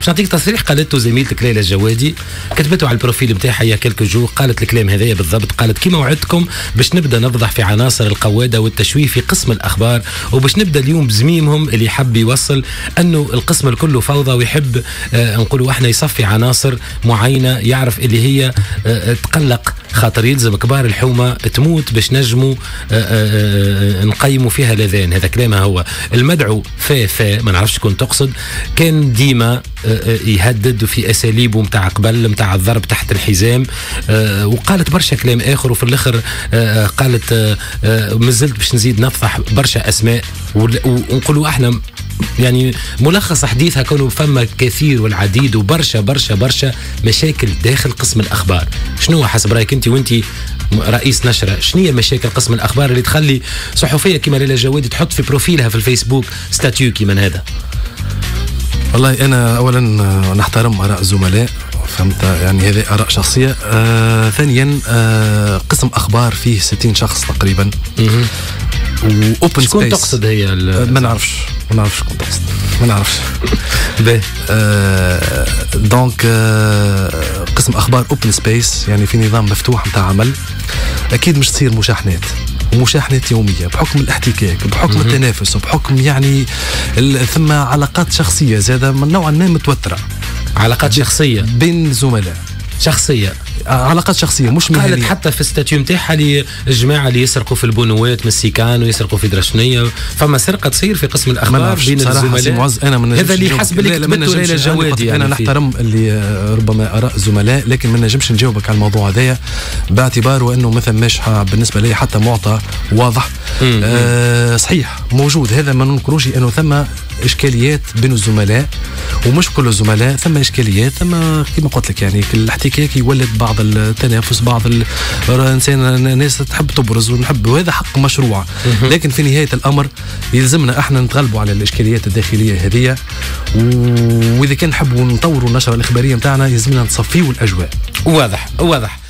باش نعطيك تصريح قالته زميلتك ليلى الجوادي، كتبته على البروفيل نتاعها يا كلكو جو، قالت الكلام هذايا بالضبط. قالت كيما وعدتكم باش نبدا نفضح في عناصر القواده والتشويه في قسم الاخبار، وباش نبدا اليوم بزميمهم اللي حب يوصل انه القسم الكل فوضى، ويحب نقولوا احنا يصفي عناصر معينه يعرف اللي هي تقلق خاطر يلزم كبار الحومه تموت باش نجموا نقيموا فيها الاذان. هذا كلامها هو. المدعو ما نعرفش شكون تقصد، كان ديما يهدد في اساليبه متاع قبل متاع الضرب تحت الحزام، وقالت برشا كلام اخر، وفي الاخر قالت مازلت باش نزيد نفضح برشا اسماء، ونقولوا احنا يعني ملخص حديثها كونه فما كثير والعديد وبرشا برشا برشا مشاكل داخل قسم الاخبار. شنو حسب رايك انت وانت رئيس نشره، شنو هي مشاكل قسم الاخبار اللي تخلي صحفيه كما ليلى الجوادي تحط في بروفيلها في الفيسبوك ستاتيو كيما هذا؟ والله انا اولا نحترم اراء الزملاء، فهمت يعني هذه اراء شخصيه. ثانيا قسم اخبار فيه 60 شخص تقريبا، واوبن سبيس. شكون تقصد هي؟ ما نعرفش شكون تقصد، ما نعرفش. دونك قسم اخبار اوبن سبيس، يعني في نظام مفتوح نتاع عمل، اكيد مش تصير مشاحنات يوميه بحكم الاحتكاك، بحكم التنافس، وبحكم يعني ثم علاقات شخصيه زاده من نوعا ما متوتره، علاقات شخصيه بين زملاء، شخصيه، علاقات شخصيه مش مهنيه. قالت حتى في الستاتيو نتاعها الجماعه اللي يسرقوا في البنوات من السيكان ويسرقوا في درشنيه، فما سرقه تصير في قسم الاخبار بين الزملاء. انا هذا اللي حسب اللي كتبته ليلى الجوادي. يعني انا نحترم اللي ربما اراء الزملاء، لكن ما نجمش نجاوبك على الموضوع هذايا باعتباره انه مثلا مش بالنسبه لي حتى معطى واضح. صحيح موجود، هذا ما ننكروش انه ثم اشكاليات بين الزملاء، ومش كل الزملاء، ثم اشكاليات، ثم كما قلت لك يعني الاحتكاك يولد بعض التنافس، بعض الانسان ناس تحب تبرز ونحب، وهذا حق مشروع. لكن في نهايه الامر يلزمنا احنا نتغلبوا على الاشكاليات الداخليه هذه، واذا كان نحبوا نطوروا النشره الاخباريه نتاعنا يلزمنا نصفيوا الاجواء. واضح.